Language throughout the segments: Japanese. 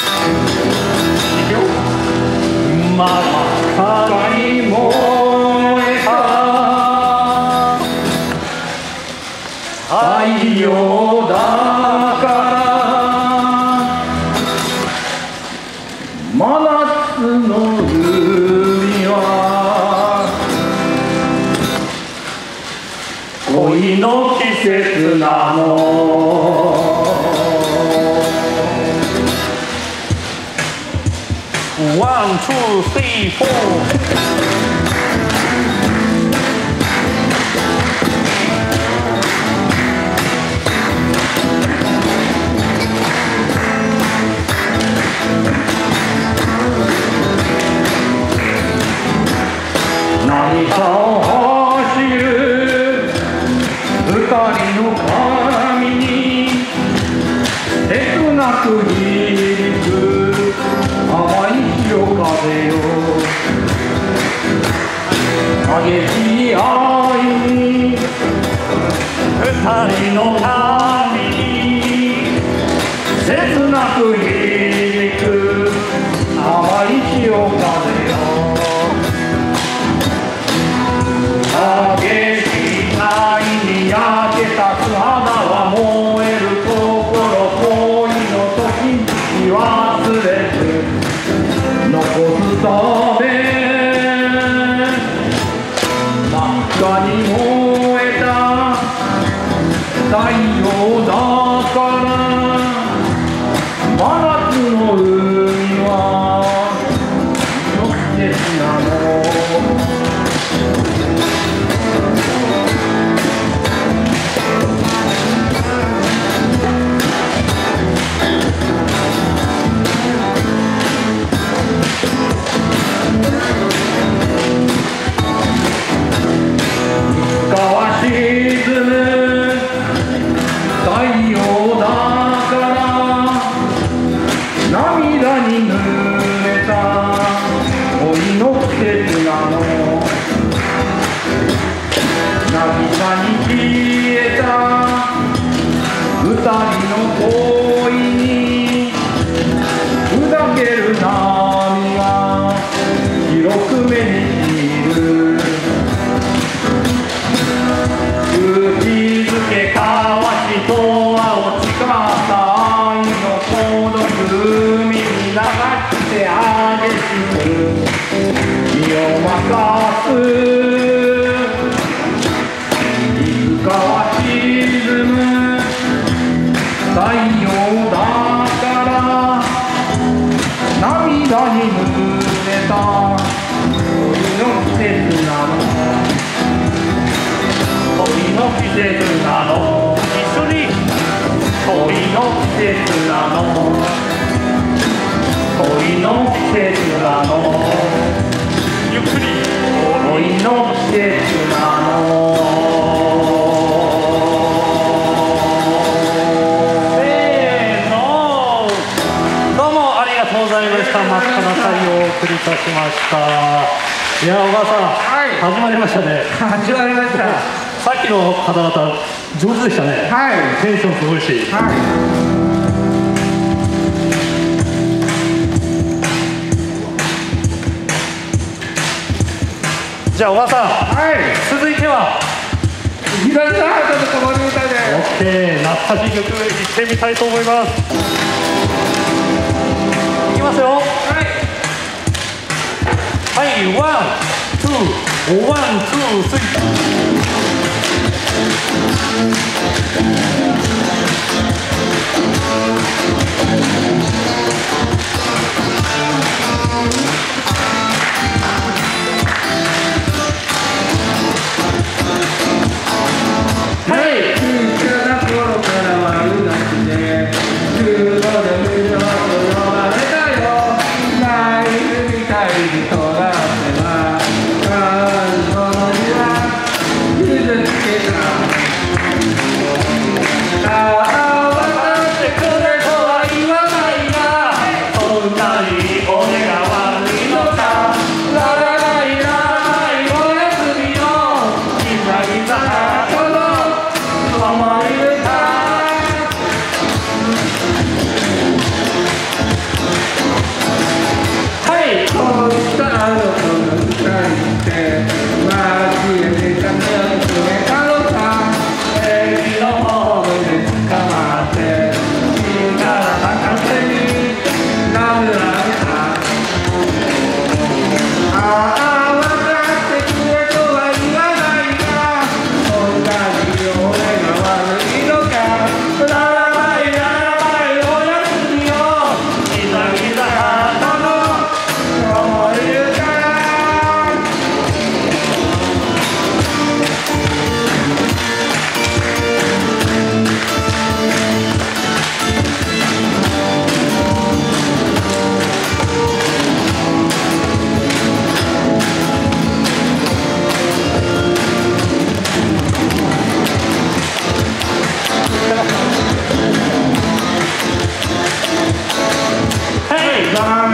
真っ赤に燃えた太陽だから真夏の海は恋の季節なの。1、2、3、4何かを走る二人の髪に切なく響く甘い潮風よ。激しい愛に二人の髪に切なく響く甘い潮風よ。激しい愛に焼けた素肌は燃える心恋の時に忘れず残すため真っ赤に燃えた太陽だから真夏の海はの季節なの。沈む太陽だから涙に濡れた恋の季節なの。渚に消えた二人の恋に砕ける波が広く目に見る。口づけ交わしとは落ちかった愛の孤独海に流して激しく身を任す。いつかは沈む太陽だから涙に濡れた恋の季節なの。恋の季節なの。一緒に恋の季節なの。恋の季節なの。ゆっくり恋の季節なの。せーの。どうもありがとうございました。真っ赤な太陽をお送りいたしました。いや、小川さん、はい、始まりましたね。 始まりました。 さっきの方々上手でしたね。 はい。 テンションすごいし。 はい。 じゃあ小川さん。 はい。 続いては。 左のハートの子守歌で。 オッケー。懐かしい曲いってみたいと思います。いきますよ。はい。ワン、ツー、ワン、ツー、スリー。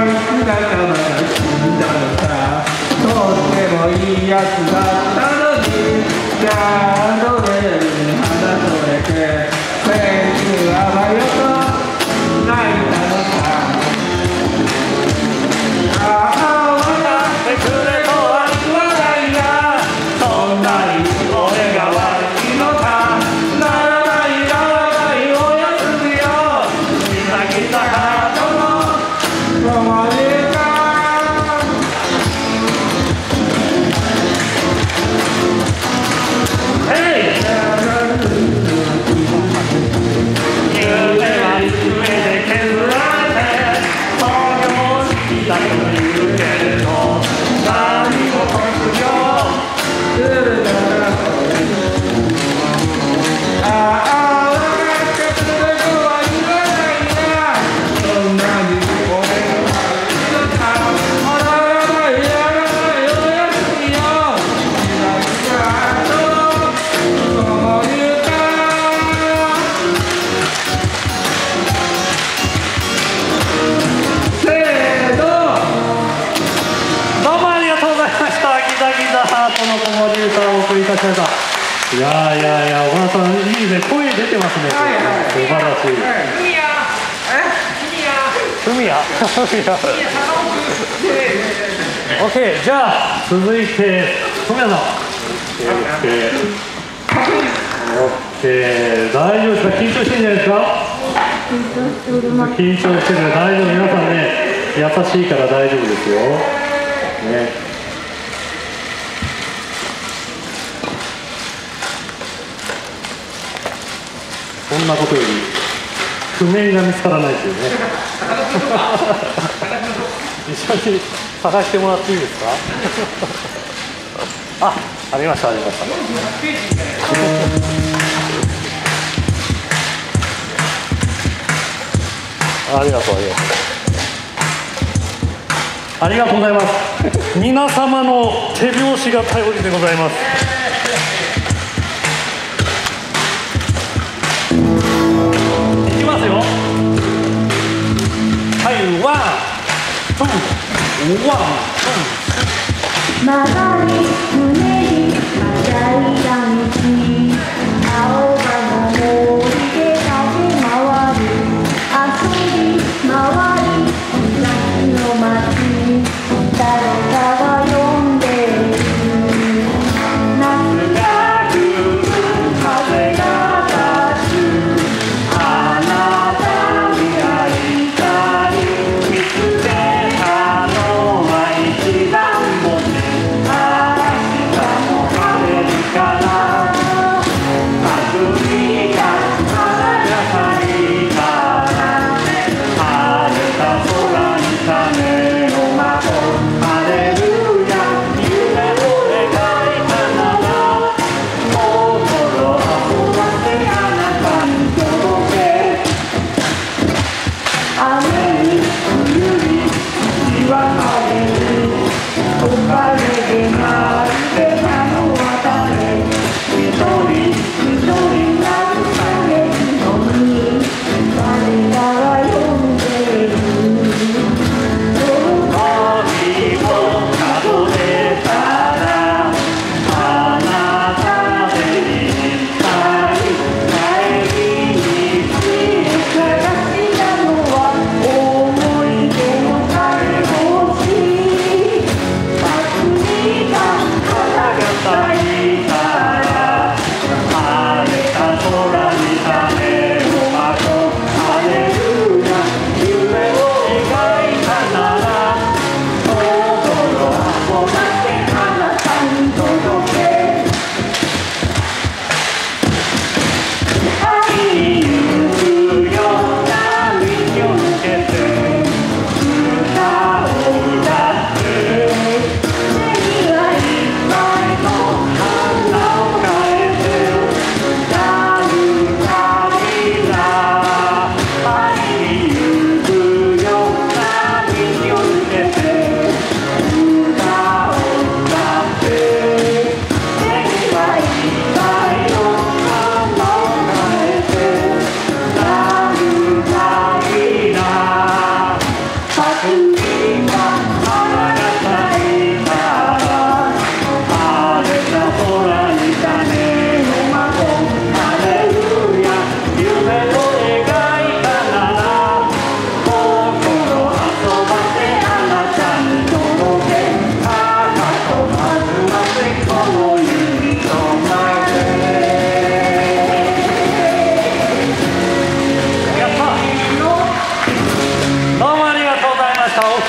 いつがたまた死んだのさとってもいいやつだったのにキャンドルに花添えて先週あばよと泣いたのさああ笑ってくれとは言わないがそんなに俺が悪いのかならないならないおやすみよみなぎったハートの止まりかいやいやいや、小川さん、いいね、声出てますね。素晴らしい。海や。オッケー、じゃあ、続いて、富谷さん。オッケー、大丈夫ですか、緊張してるんじゃないですか。緊張してる、大丈夫、皆さんね、優しいから大丈夫ですよ。ね。そんなことより譜面が見つからないというね一緒に探してもらっていいですかありましたありましたありがとうありがとうございます皆様の手拍子が頼りでございますはい、ワン、ツー、ワン、ツー。 曲がり胸にはしゃいだ道青葉の森で駆け回る遊び回り東の街誰かが呼んでいる夏が来る風が立つあなたに会いたい見つけたのは一番星明日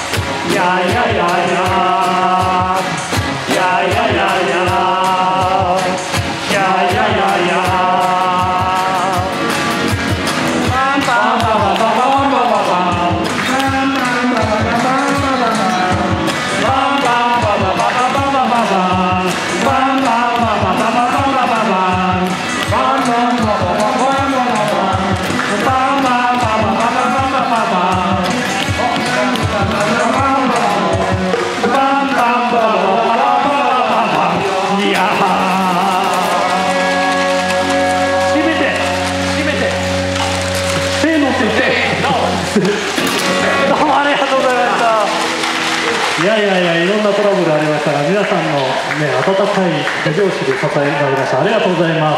いやいやいや、いろんなトラブルありましたが、皆さんのね、 温かい手拍子で支えられました。ありがとうございます。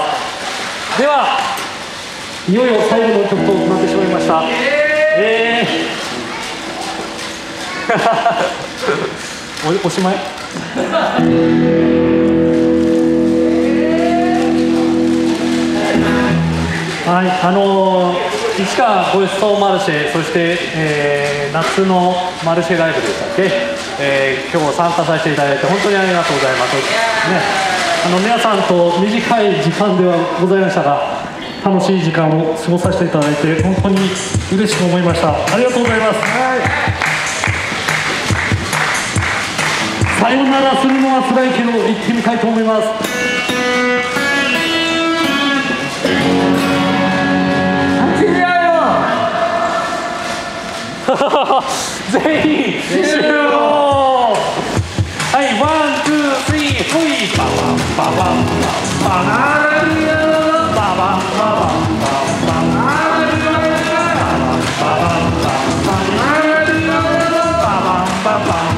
では、いよいよ最後の曲となってしまいました。おしまい。はい、市川ごちそうマルシェ、そして、夏のマルシェライブでしたっけ、今日も参加させていただいて本当にありがとうございます。皆さんと短い時間ではございましたが、楽しい時間を過ごさせていただいて本当に嬉しく思いました。ありがとうございます。さよならするのは辛いけど行ってみたいと思います。全員終了。はい、ワン、ツー、スリー、ほい、ババンババンババンババンババンババンババンババン。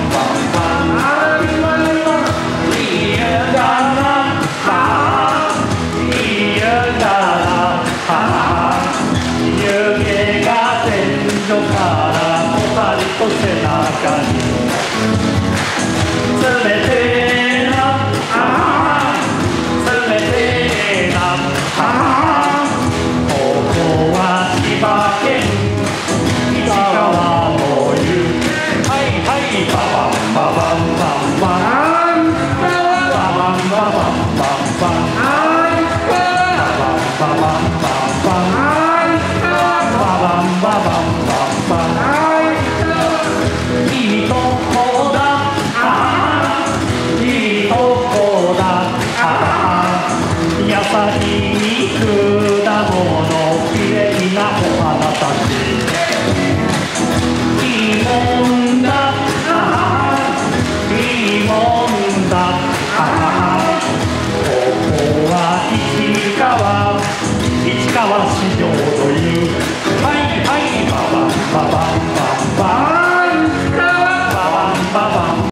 背中に冷てえな、冷てえな、ここは千葉県市川の湯。はいはい、ババンババンバンバンババンババンバンバンバンババンババンバンバンバンババンババンバン。いいとこだ、いいとこだ、野菜に果物、きれいなお花たち。いいもんだ、いいもんだ。